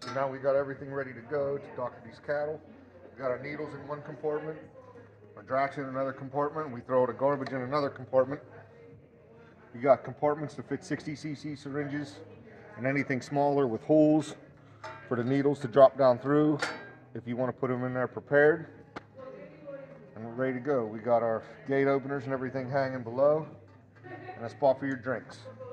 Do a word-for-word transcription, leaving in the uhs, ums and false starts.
So now we got everything ready to go to doctor these cattle. We got our needles in one compartment, our Drax in another compartment, we throw the garbage in another compartment. You got compartments to fit sixty C C syringes and anything smaller with holes for the needles to drop down through if you want to put them in there prepared. And we're ready to go. We got our gate openers and everything hanging below, and a spot for your drinks.